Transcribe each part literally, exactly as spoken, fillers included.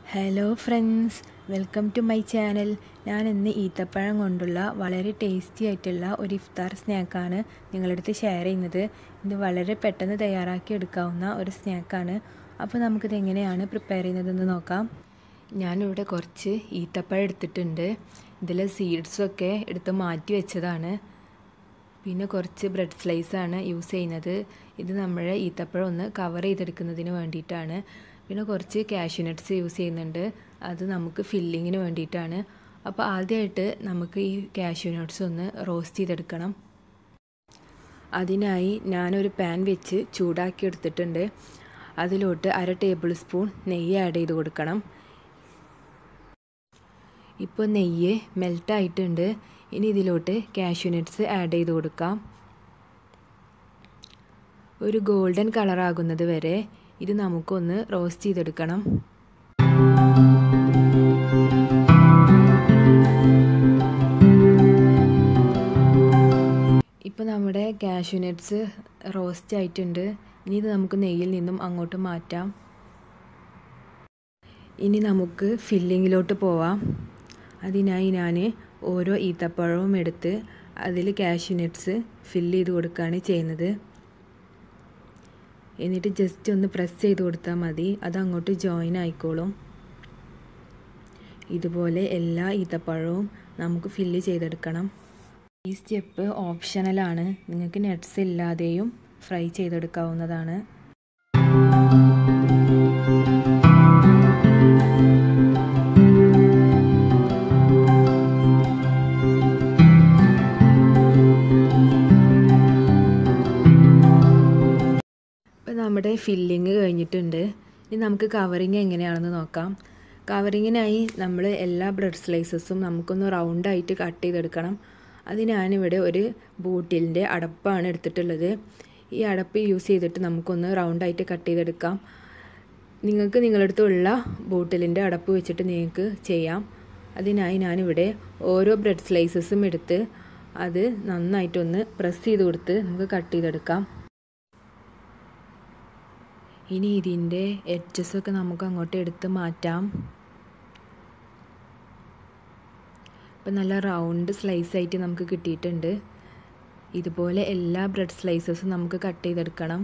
Hello friends, welcome to my channel. ഞാൻ ഇന്ന് ഈത്തപ്പഴം കൊണ്ടുള്ള വളരെ ടേസ്റ്റി ആയിട്ടുള്ള ഒരു ഇഫ്താർ സ്നാക്കാണ് നിങ്ങളടുത്ത് ഷെയർ ചെയ്യുന്നത്. ഇത് വളരെ പെട്ടെന്ന് തയ്യാറാക്കി എടുക്കാവുന്ന ഒരു സ്നാക്കാണ്. അപ്പോൾ നമുക്കിത് എങ്ങനെയാണ് പ്രിപ്പയർ ചെയ്യുന്നതെന്ന് നോക്കാം. ഞാനിവിടെ കുറച്ച് ഈത്തപ്പഴം എടുത്തിട്ടുണ്ട്. ഇതിലെ സീഡ്സൊക്കെ എടുത്ത് മാറ്റി വെച്ചതാണ്. പിന്നെ കുറച്ച് ബ്രെഡ് സ്ലൈസാണ് യൂസ് ചെയ്യുന്നത്. ഇത് നമ്മുടെ ഈത്തപ്പഴം ഒന്ന് കവർ ചെയ്തെടുക്കുന്നതിന് വേണ്ടിയിട്ടാണ്. പിന്നെ കുറച്ച് കാഷ്യൂ നട്ട്സ് യൂസ് ചെയ്യുന്നുണ്ട്. അത് നമുക്ക് ഫില്ലിങ്ങിന് വേണ്ടിയിട്ടാണ്. അപ്പോൾ ആദ്യമായിട്ട് നമുക്ക് ഈ കാഷ്യൂ നട്ട്സ് ഒന്ന് റോസ്റ്റ് ചെയ്തെടുക്കണം. അതിനായി ഞാനൊരു പാൻ വെച്ച് ചൂടാക്കി എടുത്തിട്ടുണ്ട്. അതിലോട്ട് അര ടേബിൾ സ്പൂൺ നെയ്യ് ആഡ് ചെയ്ത് കൊടുക്കണം. ഇപ്പോൾ നെയ്യ് മെൽട്ടായിട്ടുണ്ട്. ഇനി ഇതിലോട്ട് കാഷ്യൂ നട്ട്സ് ആഡ് ചെയ്ത് കൊടുക്കാം. ഒരു ഗോൾഡൻ കളറാകുന്നത് വരെ ഇത് നമുക്കൊന്ന് റോസ്റ്റ് ചെയ്തെടുക്കണം. ഇപ്പോൾ നമ്മുടെ കാഷ്യൂ നട്ട്സ് റോസ്റ്റ് ആയിട്ടുണ്ട്. ഇനി ഇത് നമുക്ക് നെയ്യിൽ നിന്നും അങ്ങോട്ട് മാറ്റാം. ഇനി നമുക്ക് ഫില്ലിങ്ങിലോട്ട് പോവാം. അതിനായി ഞാൻ ഓരോ ഈത്തപ്പഴവും എടുത്ത് അതിൽ കാഷ്യൂ നട്ട്സ് ഫില്ല് ചെയ്ത് കൊടുക്കുകയാണ് ചെയ്യുന്നത്. എന്നിട്ട് ജസ്റ്റ് ഒന്ന് പ്രസ് ചെയ്ത് കൊടുത്താൽ മതി, അത് അങ്ങോട്ട് ജോയിൻ ആയിക്കോളും. ഇതുപോലെ എല്ലാ ഈത്തപ്പഴവും നമുക്ക് ഫില്ല് ചെയ്തെടുക്കണം. ഈ സ്റ്റെപ്പ് ഓപ്ഷണലാണ്. നിങ്ങൾക്ക് നട്ട്സ് ഇല്ലാതെയും ഫ്രൈ ചെയ്തെടുക്കാവുന്നതാണ്. ഇപ്പോൾ നമ്മുടെ ഫില്ലിങ് കഴിഞ്ഞിട്ടുണ്ട്. ഇനി നമുക്ക് കവറിങ് എങ്ങനെയാണെന്ന് നോക്കാം. കവറിങ്ങിനായി നമ്മൾ എല്ലാ ബ്രെഡ് സ്ലൈസസും നമുക്കൊന്ന് റൗണ്ടായിട്ട് കട്ട് ചെയ്തെടുക്കണം. അത് ഞാനിവിടെ ഒരു ബോട്ടിലിൻ്റെ അടപ്പാണ് എടുത്തിട്ടുള്ളത്. ഈ അടപ്പ് യൂസ് ചെയ്തിട്ട് നമുക്കൊന്ന് റൗണ്ടായിട്ട് കട്ട് ചെയ്തെടുക്കാം. നിങ്ങൾക്ക് നിങ്ങളടുത്തുള്ള ബോട്ടിലിൻ്റെ അടപ്പ് വെച്ചിട്ട് നിങ്ങൾക്ക് ചെയ്യാം. അതിനായി ഞാനിവിടെ ഓരോ ബ്രെഡ് സ്ലൈസസും എടുത്ത് അത് നന്നായിട്ടൊന്ന് പ്രസ് ചെയ്ത് കൊടുത്ത് നമുക്ക് കട്ട് ചെയ്തെടുക്കാം. ഇനി ഇതിൻ്റെ എഡ്ജസൊക്കെ നമുക്ക് അങ്ങോട്ട് എടുത്ത് മാറ്റാം. ഇപ്പം നല്ല റൗണ്ട് സ്ലൈസായിട്ട് നമുക്ക് കിട്ടിയിട്ടുണ്ട്. ഇതുപോലെ എല്ലാ ബ്രെഡ് സ്ലൈസസും നമുക്ക് കട്ട് ചെയ്തെടുക്കണം.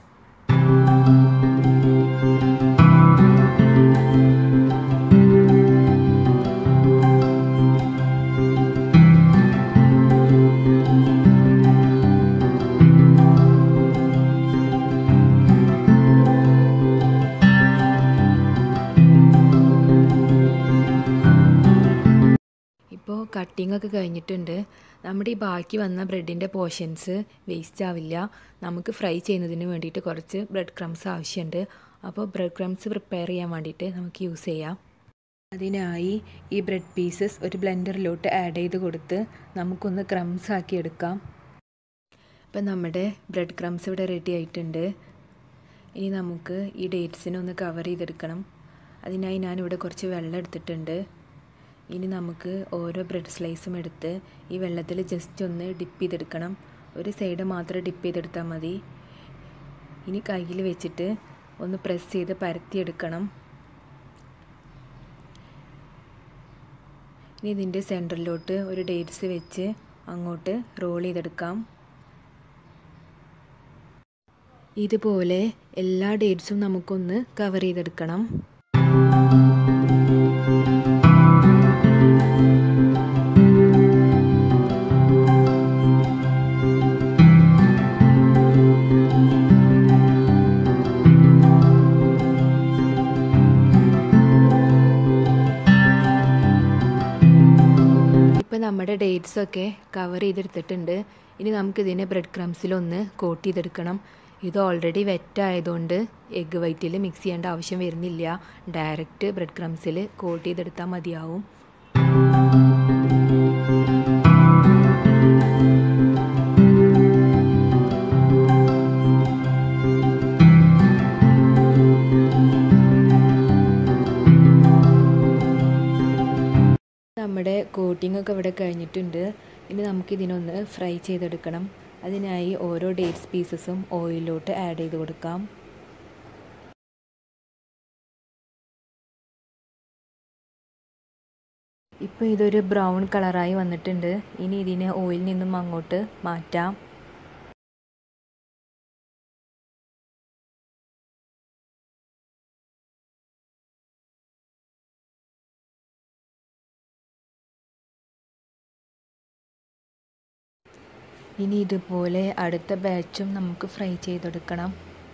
ഇപ്പോൾ കട്ടിംഗ് ഒക്കെ കഴിഞ്ഞിട്ടുണ്ട്. നമ്മുടെ ഈ ബാക്കി വന്ന ബ്രെഡിൻ്റെ പോർഷൻസ് വേസ്റ്റ് ആവില്ല. നമുക്ക് ഫ്രൈ ചെയ്യുന്നതിന് വേണ്ടിയിട്ട് കുറച്ച് ബ്രെഡ് ക്രംസ് ആവശ്യമുണ്ട്. അപ്പോൾ ബ്രെഡ് ക്രംസ് പ്രിപ്പയർ ചെയ്യാൻ വേണ്ടിയിട്ട് നമുക്ക് യൂസ് ചെയ്യാം. അതിനായി ഈ ബ്രെഡ് പീസസ് ഒരു ബ്ലെൻഡറിലോട്ട് ആഡ് ചെയ്ത് കൊടുത്ത് നമുക്കൊന്ന് ക്രംസ് ആക്കി എടുക്കാം. ഇപ്പം നമ്മുടെ ബ്രെഡ് ക്രംസ് ഇവിടെ റെഡി ആയിട്ടുണ്ട്. ഇനി നമുക്ക് ഈ ഡേറ്റ്സിനെ ഒന്ന് കവർ ചെയ്തെടുക്കണം. അതിനായി ഞാനിവിടെ കുറച്ച് വെള്ളം എടുത്തിട്ടുണ്ട്. ഇനി നമുക്ക് ഓരോ ബ്രെഡ് സ്ലൈസും എടുത്ത് ഈ വെള്ളത്തിൽ ജസ്റ്റ് ഒന്ന് ഡിപ്പ് ചെയ്തെടുക്കണം. ഒരു സൈഡ് മാത്രം ഡിപ്പ് ചെയ്തെടുത്താൽ മതി. ഇനി കയ്യിൽ വെച്ചിട്ട് ഒന്ന് പ്രസ് ചെയ്ത് പരത്തിയെടുക്കണം. ഇനി ഇതിൻ്റെ സെൻറ്ററിലോട്ട് ഒരു ഡേറ്റ്സ് വെച്ച് അങ്ങോട്ട് റോൾ ചെയ്തെടുക്കാം. ഇതുപോലെ എല്ലാ ഡേറ്റ്സും നമുക്കൊന്ന് കവർ ചെയ്തെടുക്കണം. ഇപ്പോൾ നമ്മുടെ ഡേറ്റ്സൊക്കെ കവർ ചെയ്തെടുത്തിട്ടുണ്ട്. ഇനി നമുക്കിതിനെ ബ്രെഡ് ക്രംസിലൊന്ന് കോട്ട് ചെയ്തെടുക്കണം. ഇത് ഓൾറെഡി വെറ്റ് ആയതുകൊണ്ട് എഗ്ഗ് വൈറ്റിൽ മിക്സ് ചെയ്യേണ്ട ആവശ്യം വരുന്നില്ല. ഡയറക്റ്റ് ബ്രെഡ് ക്രംസിൽ കോട്ട് ചെയ്തെടുത്താൽ മതിയാവും. നമ്മുടെ കോട്ടിംഗ് ഒക്കെ ഇവിടെ കഴിഞ്ഞിട്ടുണ്ട്. ഇനി നമുക്കിതിനൊന്ന് ഫ്രൈ ചെയ്തെടുക്കണം. അതിനായി ഓരോ ഡേറ്റ്സ് പീസസും ഓയിലിലോട്ട് ആഡ് ചെയ്ത് കൊടുക്കാം. ഇപ്പോൾ ഇതൊരു ബ്രൗൺ കളറായി വന്നിട്ടുണ്ട്. ഇനി ഇതിനെ ഓയിലിൽ നിന്നും അങ്ങോട്ട് മാറ്റാം. ഇനി ഇതുപോലെ അടുത്ത ബാച്ചും നമുക്ക് ഫ്രൈ ചെയ്തെടുക്കണം.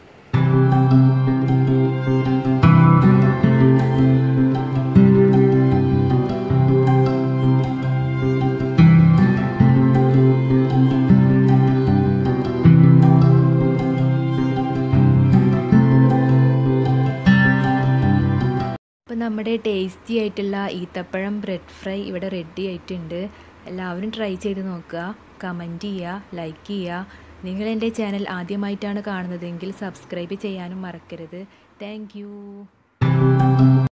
അപ്പോൾ നമ്മുടെ ടേസ്റ്റി ആയിട്ടുള്ള ഈത്തപ്പഴം ബ്രെഡ് ഫ്രൈ ഇവിടെ റെഡി ആയിട്ടുണ്ട്. എല്ലാവരും ട്രൈ ചെയ്ത് നോക്കുക, കമൻറ്റ് ചെയ്യുക, ലൈക്ക് ചെയ്യുക. നിങ്ങൾ എൻ്റെ ചാനൽ ആദ്യമായിട്ടാണ് കാണുന്നതെങ്കിൽ സബ്സ്ക്രൈബ് ചെയ്യാനും മറക്കരുത്. Thank U.